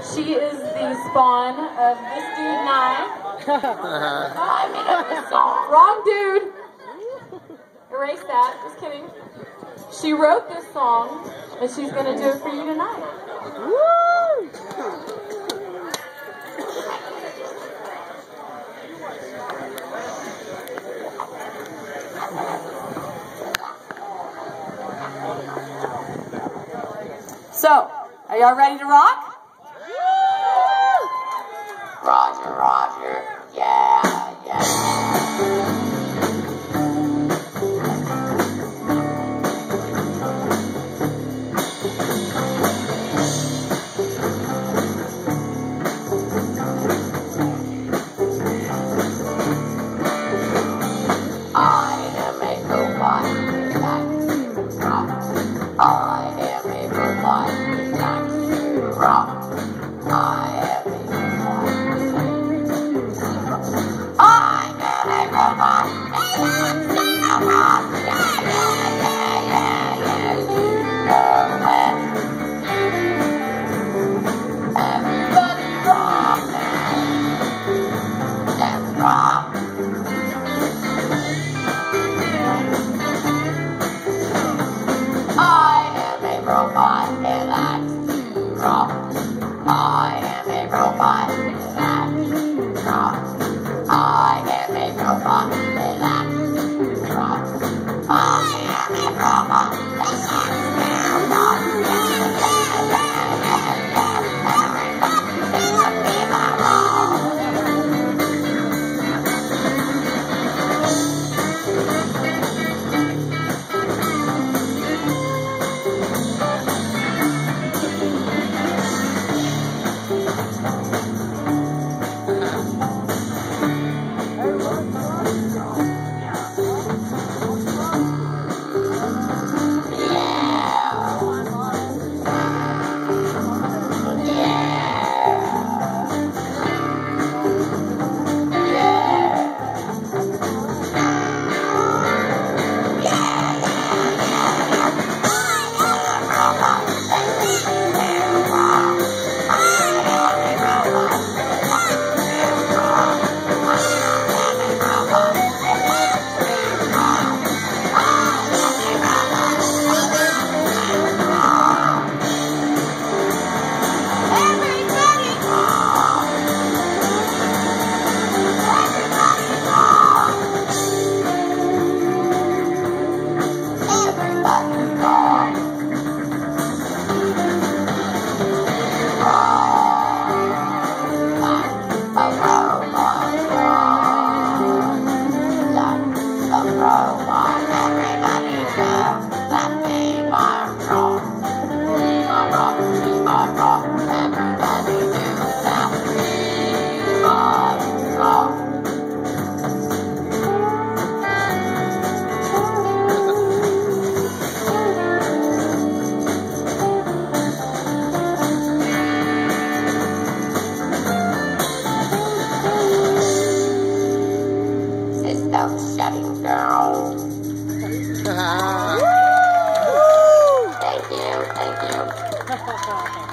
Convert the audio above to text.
She is the spawn of this dude, Nye. I made up this song. Wrong dude. Erase that. Just kidding. She wrote this song, and she's going to do it for you tonight. Woo! So, are y'all ready to rock? Roger, Roger. Yeah, yeah. Shutting down. Thank you, thank you.